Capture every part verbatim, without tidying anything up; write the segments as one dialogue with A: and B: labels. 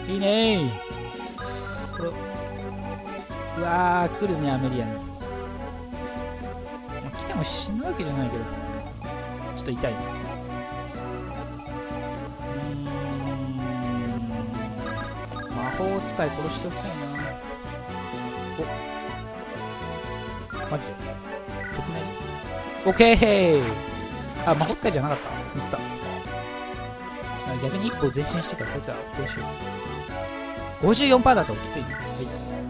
A: いいねー。これうわー来るねアメリアに、まあ、来ても死ぬわけじゃないけどちょっと痛いね。うーん魔法使い殺しておきたいな。おマジで突然オッケー。あ魔法使いじゃなかったミスった。逆に一歩前進してからこいつはどうしよう。 ごじゅうよんパーセント だときついね。はい、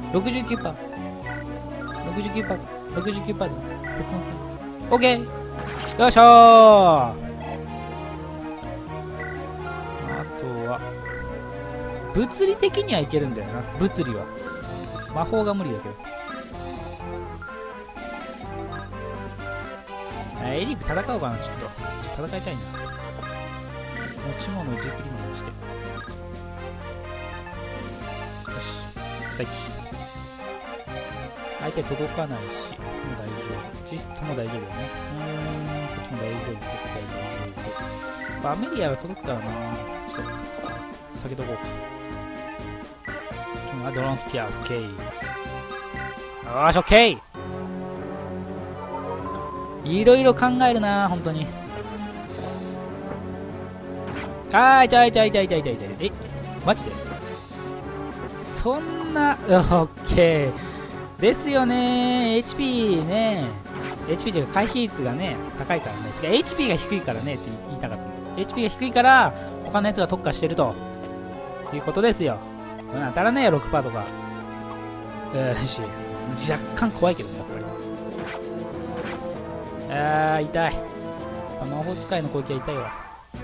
A: ろくじゅうきゅうパーセント ろくじゅうきゅうパーセント ろくじゅうきゅうパーセント 鉄の剣オッケー。よいしょー。あとは物理的にはいけるんだよな。物理は魔法が無理だけど。あエリック戦おうかな。ちょっと戦いたいな。持ち物をじっくりにして。よし大吉。相手届かないしもう大丈夫。チストも大丈夫だね。うーんこっちも大丈夫。こっちも大丈夫。アメリアは届くからな。ちょっと避けとこうか。あドローンスピアオッケー。よーしオッケー。いろいろ考えるな本当に。あー痛い痛い痛い痛い痛い痛い。えマジでそんなオッケーですよね。 エイチピー ね エイチピー というか回避率がね高いからね。エイチピー が低いからねって言いたかった。 エイチピー が低いから他のやつが特化してるということですよ。当たらねえよ ろくパーセント とか。よし若干怖いけどねやっぱり。あー痛い。魔法使いの攻撃は痛いわ。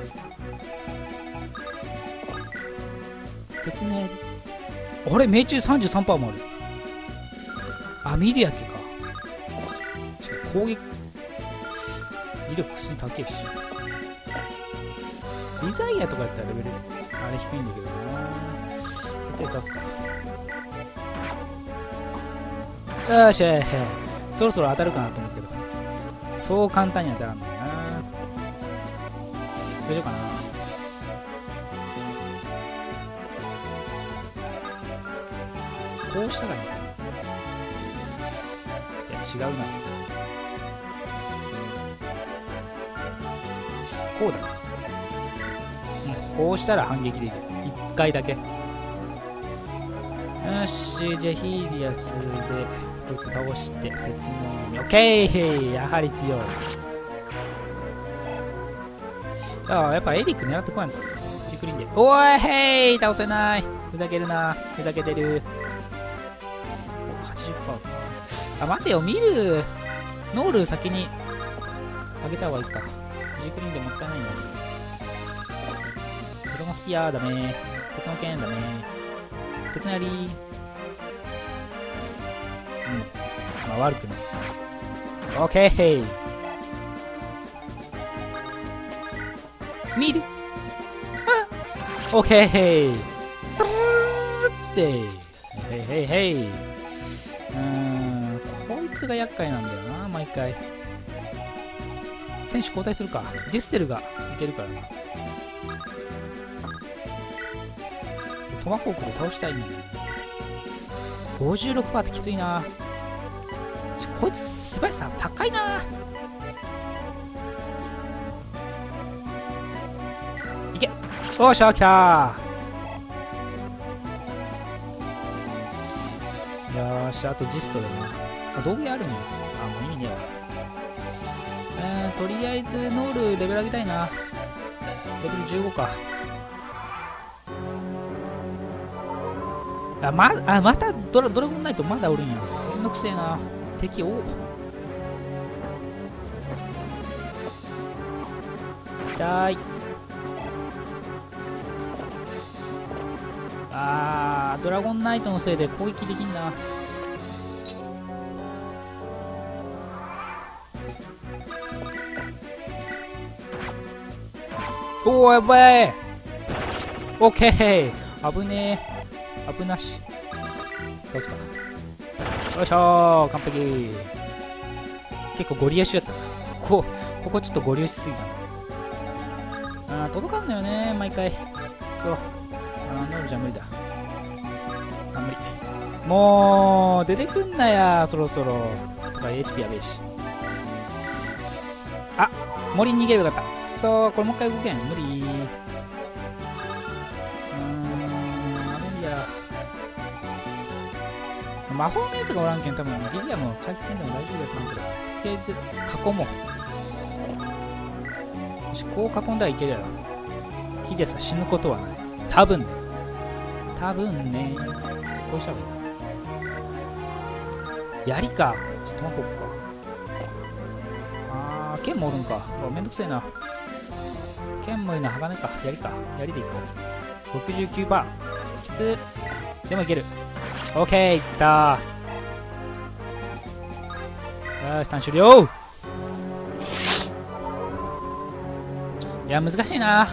A: 鉄ねあれ命中 さんじゅうさんパーセント もある。あミリアッケか。攻撃威力普通に高いし。リザイアとかやったらレベルあれ低いんだけどな。手出すか。よっしゃそろそろ当たるかなと思うけどそう簡単に当たらんのよな。どうしようかな。こうしたらいいかな。いや違うな。こうだな。うんこうしたら反撃できる。いっかいだけ。よしじゃあヒーリアスでこいつ倒して鉄の弓。オッケーやはり強い。ああやっぱエリック狙ってこないんだ。じっくりんでおーいへい倒せない。ふざけるなふざけてる。お はちじゅっパーセント あ待てよ見るノール先にあげた方がいいか。じっくりんでもったいないんだ。ドラゴンスピアーダメ。鉄の剣ダメ。鉄の槍うんまあ悪くない。オッケー見るあオッケーってへいへいへい。うーんこいつが厄介なんだよな毎回。選手交代するか。ディステルがいけるからな。トマホークで倒したいんだよね。ごじゅうろくパーセント ってきついな。こいつ素早さ高いな。いけおーしゃ来たー。よーしあとジストだな。あ道具屋あるね。あもう意味ねえわ。とりあえずノールレベル上げたいな。レベルじゅうごか。あ ま, あまたド ラ, ドラゴンナイトまだおるんや。めんどくせえな敵。お痛い。あードラゴンナイトのせいで攻撃できんな。おおやばい。オッケー危ねえ危なし。どうすかよいしょー完璧。結構ゴリ押しやったな。ここここちょっとゴリ押しすぎたな。あー届かんのよね毎回。そうあーノールじゃ無理だ。 もう出てくんなやそろそろ。とか エイチピー やべえし。あ、森に逃げればよかった。そう、これもう一回動けん。無理。うーん、あれや。魔法のやつがおらんけん、多分リリアも回復せんでも大丈夫だったんだけど、とりあえず囲もう。もしこう囲んだらいけるやろ。ヒデさ死ぬことはない。多分ね。多分ね。こうした方がいい。槍か。ちょっと待こうか。あー、剣もおるんか。うわめんどくせえな。剣もいいな。鋼か。槍か。槍でいこう。ろくじゅうきゅうパーセント。きつ。でもいける。オッケー、いったー。よし、ターン終了。いや、難しいな。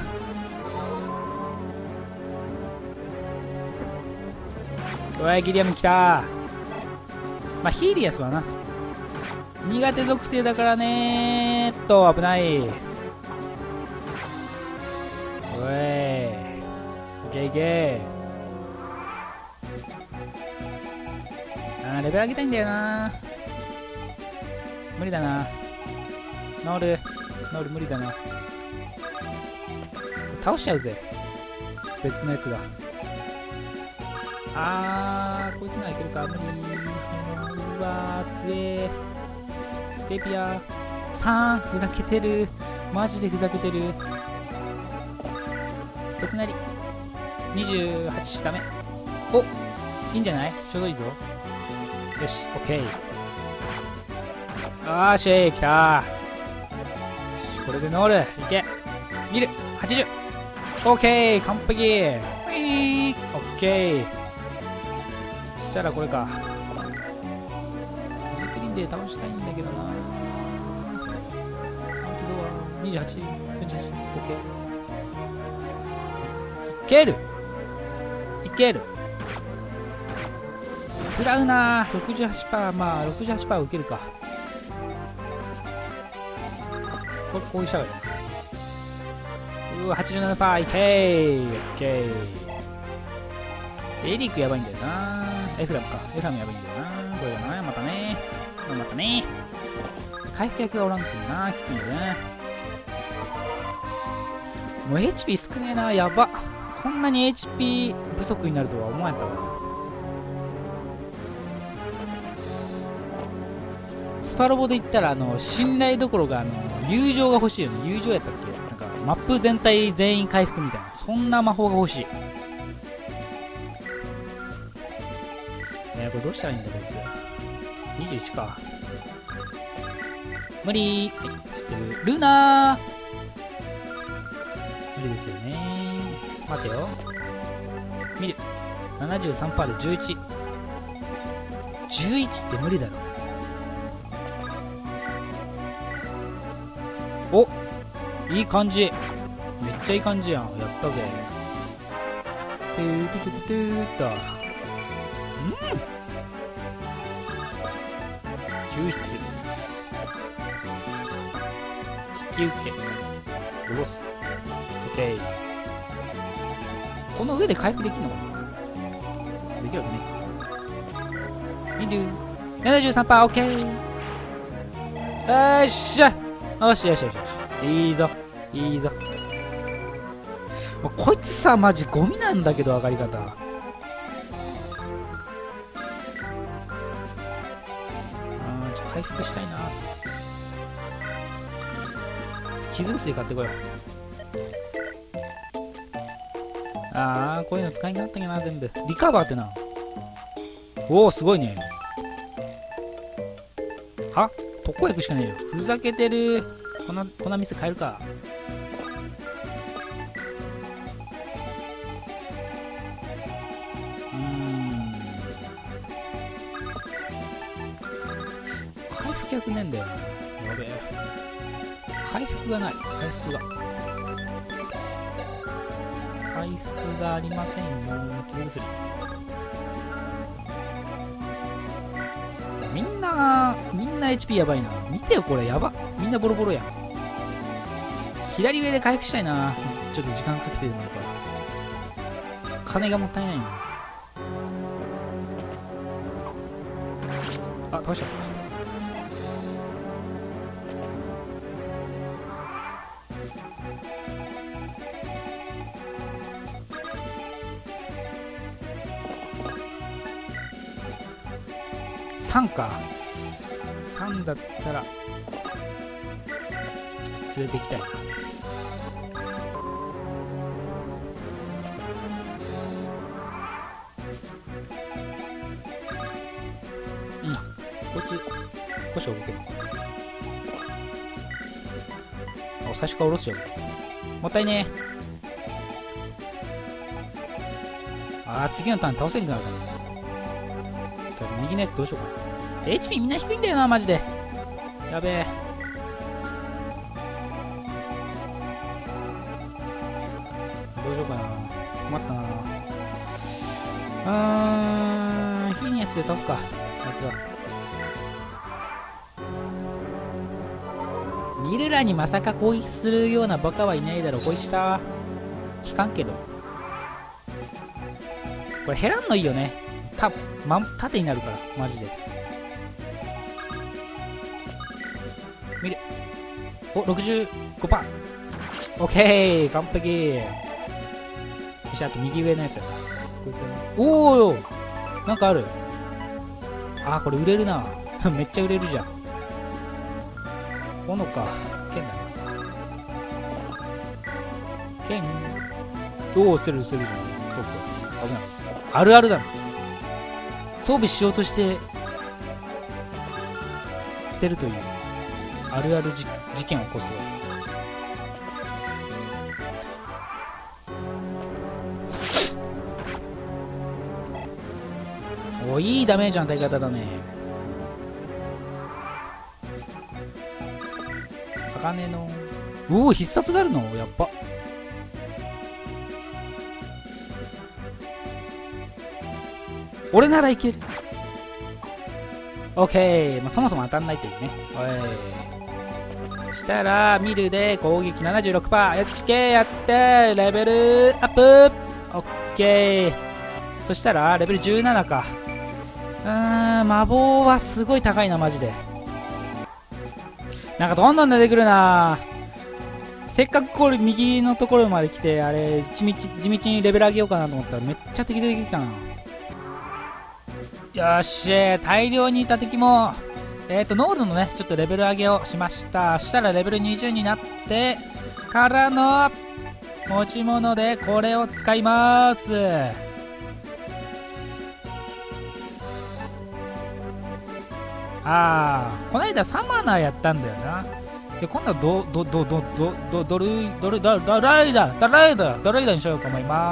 A: うわ、ギリアム来た。まあ、ヒーリアスはな。苦手属性だからねーっと、危ない。おい。いけいけ。あー、レベル上げたいんだよな。無理だな。ノール。ノール無理だな。倒しちゃうぜ。別のやつが。あー、こいつならいけるか。無理。うわー、つえー。レピアさん、ふざけてる。マジでふざけてる。別なり。にじゅうはちダメ。お、いいんじゃない？ちょうどいいぞ。よし、オッケー。あーしー、来たー。これでノール。いけ。見る。はちじゅう。オッケー、完璧。ウィー。オッケー。そしたらこれか。クリーンで倒したいんだけどな。アウトドアにじゅうはち、よんじゅうはち。オッケー。いける。いける。食らうなー。ろくじゅうはちパーセント。まあ、ろくじゅうはちパーセント 受けるか。これ、こういうしたらいい。うわ、はちじゅうななパーセント。いけー。オッケー。エリックやばいんだよな。エフラムか。エフラムやばいんだよな。これだな。またね。またね。回復役がおらんっていうな。きついんだよね。もう エイチピー 少ねえな。やば。こんなに エイチピー 不足になるとは思わんやったわ。スパロボで言ったら、あの、信頼どころが、あの、友情が欲しいよね。友情やったっけ？なんか、マップ全体全員回復みたいな。そんな魔法が欲しい。えー、これどうしたらいいんだこいつ。にじゅういちか。無理ー。はい、知ってる。ルナー。無理ですよねー。待てよ。見る。ななじゅうさんパーセント でじゅういち。じゅういちって無理だろ。お、いい感じ。めっちゃいい感じやん。やったぜ。トゥートゥトゥトゥトゥーっと。うん。救出。引き受け。下ろす。オッケー。この上で回復できるのかな？できるわけねえか。見る。ななじゅうさんパーセント オッケー。よっしゃ。よしよしよしよし。いいぞ。いいぞ。もうこいつさ、マジゴミなんだけど、上がり方。あー、ちょっと回復したいな。傷薬買ってこよう。あー、こういうの使いになったんやな、全部。リカバーってな。おお、すごいね。は？特効薬しかねえよ。ふざけてる。この、この店変えるか。うーん。回復薬ねえんだよな。やべえ。回復がない。回復が。回復がありませんよ。切り薬。みんな、みんな エイチピー やばいな。見てよ、これやば。みんなボロボロやん。左上で回復したいな。ちょっと時間かけてるのから。金がもったいないな。 あ、倒しちゃった。さんか。さんだったらちょっと連れて行きたいな。うん、こいつ少し動ける。あ、最初から下ろしちゃう。もったいねえ。あー、次のターン倒せんくなるかな。右のやつどうしようかな。 エイチピー みんな低いんだよな、マジで。やべえ。どうしようかな。困ったな。うーん、火のやつで倒すか、あいつは。ミルラにまさか攻撃するようなバカはいないだろう。こいした。効かんけど。これ減らんのいいよね。た、ま、縦になるから、マジで。見る。お、ろくじゅうごパーセント。オッケー、完璧。よし、あと右上のやつやな。こいつはね。おー、なんかある。あー、これ売れるな。めっちゃ売れるじゃん。斧か。剣だな。剣。おお、釣れる釣れるじゃん。そうそう。危ない。あるあるだな。装備しようとして捨てるというあるあるじ事件を起こすわ。お、いいダメージの与え方だね。鋼のおお、必殺があるのやっぱ。俺ならいける。オッケー、まあ、そもそも当たんないというね。おい。したら、ミルで攻撃 ななじゅうろくパーセント。やっけー、やってレベルアップ。オッケー。そしたら、レベルじゅうななか。うーん、魔法はすごい高いな、マジで。なんかどんどん出てくるな。せっかくこれ右のところまで来て、あれ、地道、地道にレベル上げようかなと思ったら、めっちゃ敵出てきたな。よし、大量にいた敵も、えっと、ノードのね、ちょっとレベル上げをしました。したらレベルにじゅうになって、からの、持ち物でこれを使います。あー、この間サマナーやったんだよな。で、今度はド、ド、ド、ド、ド、ド、ドルイ、ドル、ドル、ドライダー、ドライダー、ドライダーにしようと思います。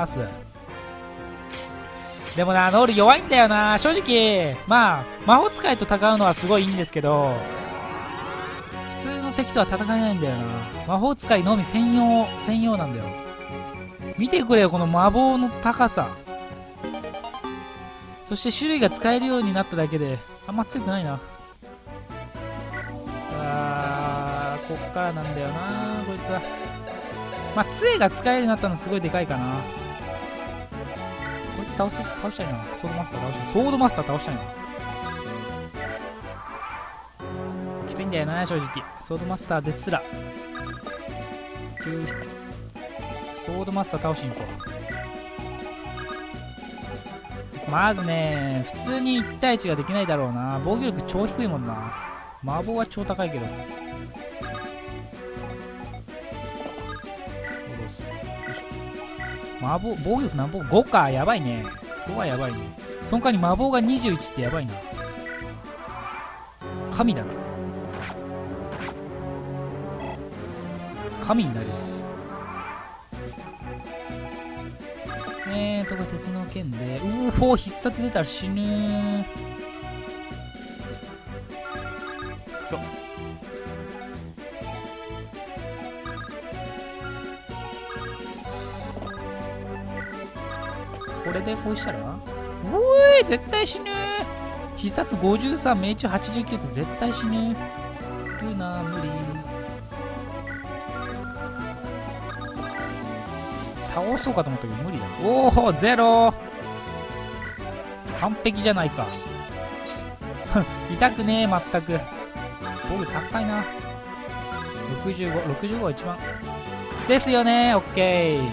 A: でもな、ノール弱いんだよな。正直、まあ、魔法使いと戦うのはすごいいいんですけど、普通の敵とは戦えないんだよな。魔法使いのみ専用、専用なんだよ。見てくれよ、この魔法の高さ。そして種類が使えるようになっただけで、あんま強くないな。あー、こっからなんだよな、こいつは。まあ、杖が使えるようになったのすごいでかいかな。こいつ倒せ、倒したいな。ソードマスター倒したい。ソードマスター倒したいな。きついんだよな、正直。ソードマスターですら。ソードマスター倒しに行こう。まずね、普通にいち対いちができないだろうな。防御力超低いもんな。魔法は超高いけど。魔法、防御力何本 ?ご か、やばいね。ごはやばいね。その代わり魔法がにじゅういちってやばいな。神だな。神になるやつ。えーとか鉄の剣で、うーほー、必殺出たら死ぬー。そう。これでこうしたら、うーい、絶対死ぬー。必殺ごじゅうさん、命中はちじゅうきゅうって絶対死ぬー。ルーナー無理。倒そうかと思ったけど無理だ。おお、ゼロー。完璧じゃないか。 痛くねえ、全く。防御高いな。ろくじゅうご、ろくじゅうごが一番。ですよね、オッケー。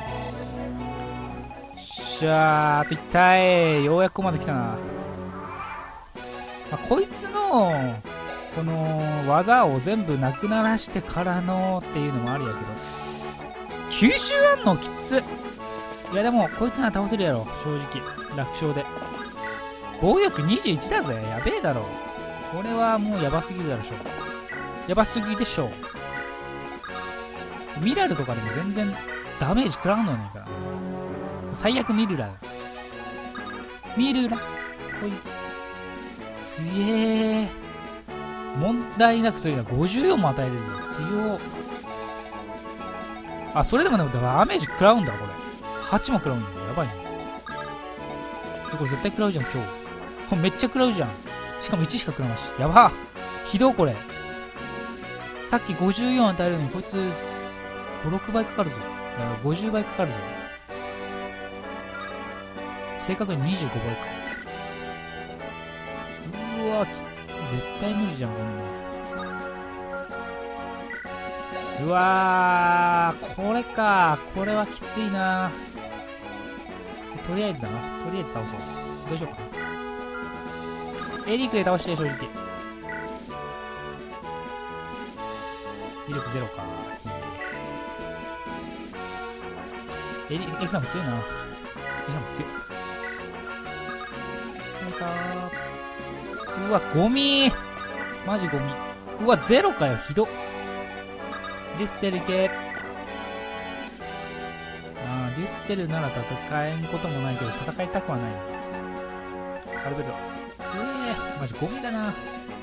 A: しゃー、あと痛い。ようやくここまで来たな。まあ、こいつの、この技を全部なくならしてからのっていうのもあるやけど、吸収あんのきつっ。いやでもこいつなら倒せるやろ、正直楽勝で。防御力にじゅういちだぜ、やべえだろ。これはもうやばすぎるだろしょ。やばすぎでしょ。ミラルとかでも全然ダメージ食らうのやないから。最悪ミルラだ。ミルラこいつつえー、問題なく強いな。ごじゅうよんも与えれるぞ、強。あ、それでもでもダメージ食らうんだこれ。はちも食らうんだよ、やばいね。これ絶対食らうじゃん、超。めっちゃ食らうじゃん。しかもいちしか食らうまし。やばっ、ひどいこれ。さっきごじゅうよん与えるのにこいつご、ろくばいかかるぞ。ごじゅうばいかかるぞ。正確ににじゅうごばいか。うわ、きつ、絶対無理じゃん、こんな。うわー、これか。これはきついな。とりあえずだな。とりあえず倒そう。どうしようかな。エリックで倒して、正直。威力ゼロか。いいね。エリ、エフラム強いな。エフラム強い。疲れたー。うわ、ゴミー。マジゴミ。うわ、ゼロかよ。ひどっ。デュッセル系。あー、デュッセルなら戦えんこともないけど、戦いたくはない。カルベルト。うえー、マジゴミだな。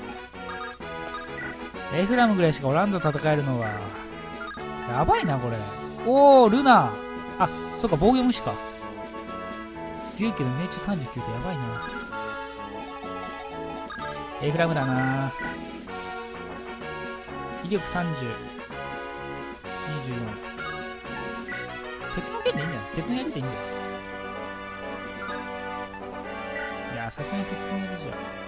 A: エフラムぐらいしかおらんぞ、戦えるのが。やばいな、これ。おー、ルナ。あ、そっか、防御無視か。強いけど、命中さんじゅうきゅうってやばいな。エフラムだな。威力さんじゅう。にじゅうよん。鉄の剣でいいんじゃない？鉄の槍でいいんじゃない？いやー、さすがに鉄の槍じゃ。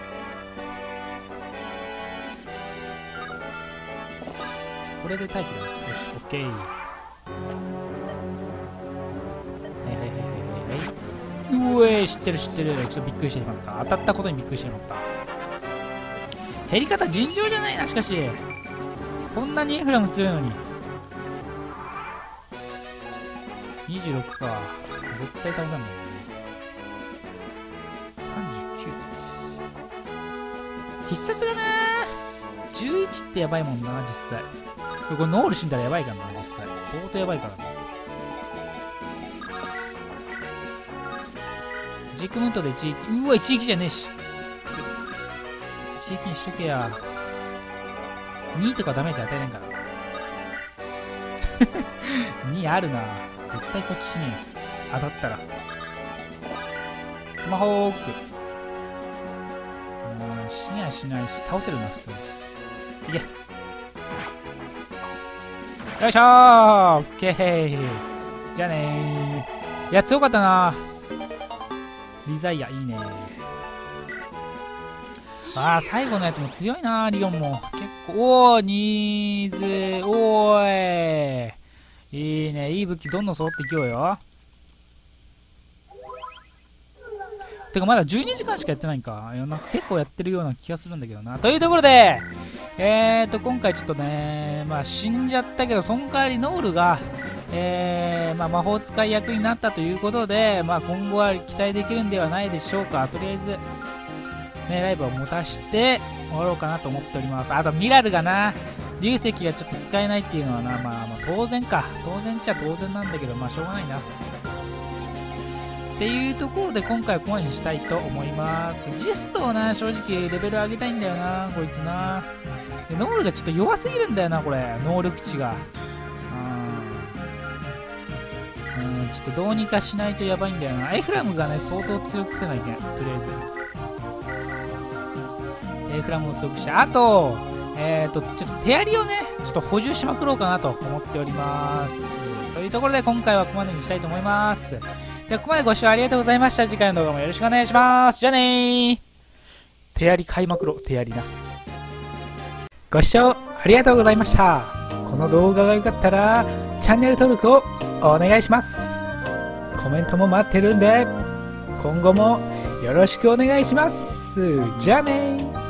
A: これで待機だ。よし、オッケー。はいはいはいはいはい。うえー、知ってる知ってる。ちょっとびっくりしてしまった。当たったことにびっくりしてしまった。減り方尋常じゃないな、しかし。こんなにエフラム強いのに。にじゅうろくか。絶対倒さんねえ。さんじゅうきゅう。必殺がなー。じゅういちってやばいもんな、実際。これノール死んだらやばいからな、実際。相当やばいからな。ジークムントで一撃。うわ、一撃じゃねえし。一撃にしとけや。にとかダメージ与えれんから。にあるな。絶対こっち死ねえよ。当たったら。スマホーク。うん、死にはしないし、倒せるな、普通に。いけ。よいしょー、オッケー。じゃあねー。いや、強かったな。リザイア、いいね。あー、最後のやつも強いな、リオンも。結構、おー、ニーズ、おーい。いいね、いい武器どんどん揃っていきようよ。てか、まだじゅうにじかんしかやってないんか。いや、なんか結構やってるような気がするんだけどな。というところで、えーと、今回ちょっとね、まあ死んじゃったけど、その代わりノールが、えー、まあ魔法使い役になったということで、まあ今後は期待できるんではないでしょうか。とりあえず、ね、ライブを持たして終わろうかなと思っております。あとミラルがな、流石がちょっと使えないっていうのはな、まあ、まあ当然か。当然っちゃ当然なんだけど、まあしょうがないな。っていうところで今回はここまでにしたいと思います。ジストをな、正直レベル上げたいんだよな、こいつな。でノールがちょっと弱すぎるんだよな、これ。能力値が。うん。うん、ちょっとどうにかしないとやばいんだよな。エフラムがね、相当強くせないけん。とりあえず。エフラムを強くして。あと、えっと、ちょっと手槍をね、ちょっと補充しまくろうかなと思っております。というところで今回はここまでにしたいと思います。ではここまでご視聴ありがとうございました。次回の動画もよろしくお願いします。じゃあねー。 手やり買いまくろう。手やりな。ご視聴ありがとうございました。この動画が良かったらチャンネル登録をお願いします。コメントも待ってるんで今後もよろしくお願いします。じゃあねー。